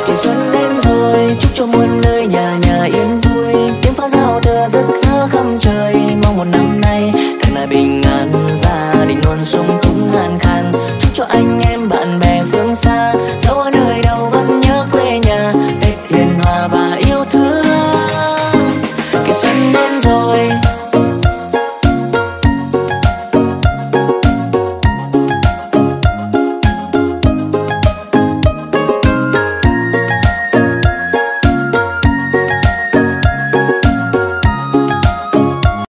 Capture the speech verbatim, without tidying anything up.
Tuổi xuân đến rồi chúc cho muôn nơi nhà